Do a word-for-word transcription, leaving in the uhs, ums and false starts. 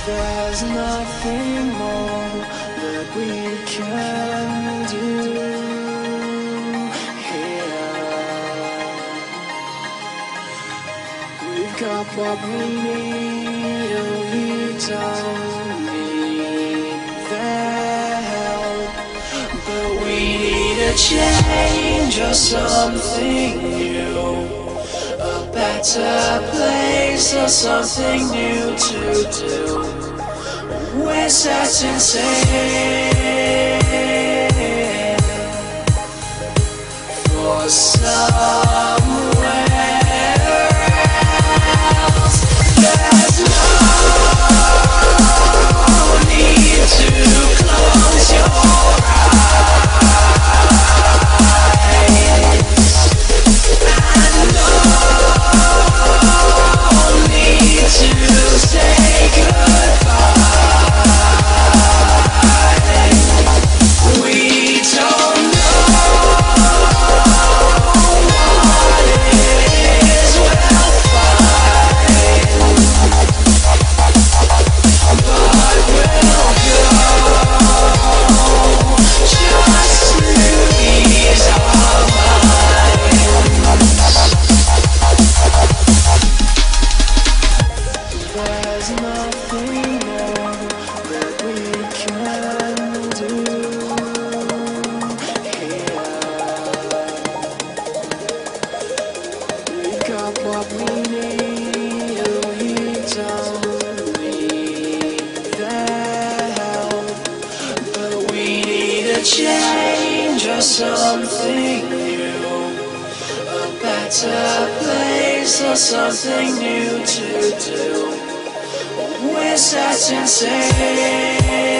There's nothing more that we can do here. We've got what we need, and we don't need their help. But we need a change or something new, a better place or something new to do. We're searching safe for somewhere else. There's no need to close your eyes, and no need to say goodbye. We don't know what it is we'll find, but we'll go just to ease our minds. There's nothing more that we can do here. We've got what we need, and we don't need their help. But we need a change or something new, a better place or something new to do. We're searching safe